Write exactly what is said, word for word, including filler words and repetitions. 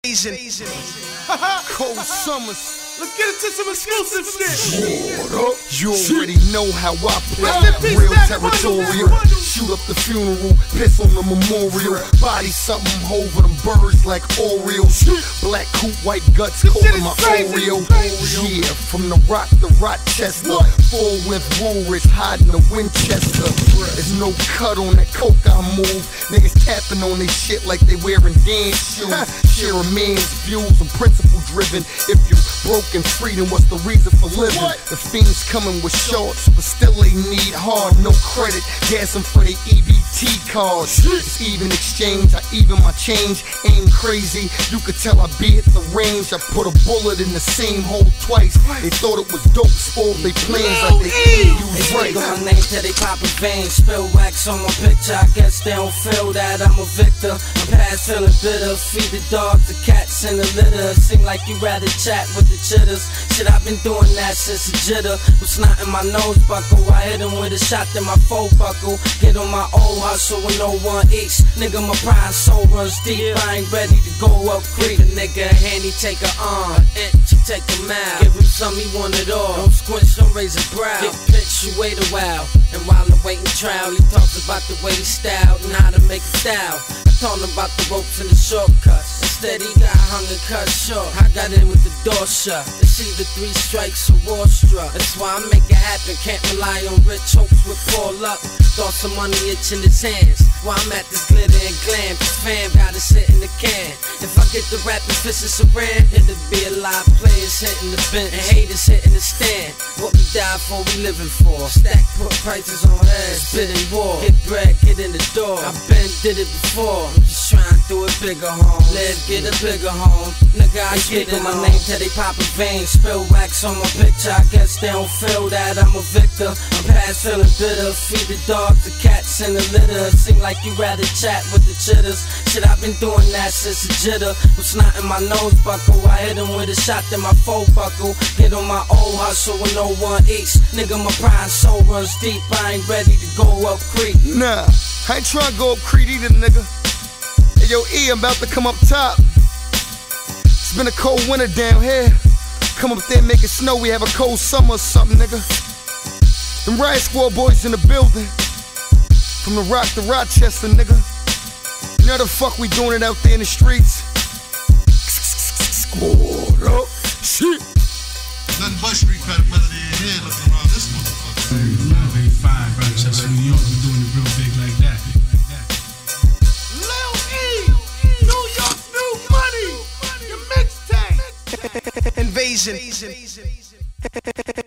Cold summers. Let's get into some exclusive shit. What up? You already know how I play. Real territorial. Shoot up the funeral, piss on the memorial. Body something over them birds like Oreos. Black coot, white guts, calling my Oreo. Yeah, from the rock to Rochester. Full length Woolrich, hiding the Winchester. There's no cut on that coke I move. Niggas tapping on this shit like they wearing dance shoes. Share a man's views, I'm principle driven. If you broken free, then what's the reason for living? What? The fiends coming with shorts, but still they need hard. No credit, gassing for their E B T cards. It's even exchange, I even my change. Ain't crazy, you could tell I be at the range. I put a bullet in the same hole twice. They thought it was dope, spoiled they plans like they ain't use right. They got my name till they poppin' veins. Spill wax on my picture, I guess they don't feel that I'm a victor. I'm past feeling bitter, feed the dogs, the cats in the litter. Seem like you rather chat with the chitters. Shit, I've been doing that since a jitter. Was snot in my nose buckle, I hit him with a shot in my foe buckle. Get on my old hustle with no one eats. Nigga, my pride soul runs deep. I ain't ready to go up creek. A nigga a hand, he take a arm, an inch, he take a mile. Give him some, he want it all. Don't squinch, don't raise a brow. Get pitch, you wait a while. And while I'm waiting trial, he talks about the way he styled and how to make it style. I told him about the ropes and the shortcuts. Instead, he got hung and cut short. I got in with the door shut. It's either three strikes or war struck. That's why I make it happen. Can't rely on rich hopes with poor luck. Thought some money itching his hands. While I'm at this glitter and glam, this fam gotta sit in the can. If I get the rapping fist and saran, it'll be a lot of players hitting the bench and haters hitting the stand. What we die for, we living for. Stack, put prices on heads, bidding war. Get bread, get in the door. I've been did it before. I'm just trying to do it bigger, home. Live, get a bigger home. Nigga, I get in my name till they poppin' veins. Spill wax on my picture, I guess they don't feel that I'm a victor. I'm past feeling bitter. Feed the dogs, the cats in the litter. Seem like you rather chat with the chitters. Shit, I've been doing that since a jitter. Was snot in my nose buckle, I hit him with a shot in my foe buckle. Get on my old hustle with no one eats. Nigga, my pride soul runs deep. I ain't ready to go up creek. Nah, I ain't tryna go up creek either, nigga. Hey, yo, E, I'm about to come up top. It's been a cold winter down here. Come up there and make it snow, we have a cold summer or something, nigga. Them riot squad boys in the building. From the rock to Rochester, nigga. You know the fuck we doing it out there in the streets? Squad up, shit. Nothing but street credibility in here looking around this motherfucker. eighty-five, Rochester, New York, we're doing it real big like that. Lil E, New York's new money, your mixtape. Invasion.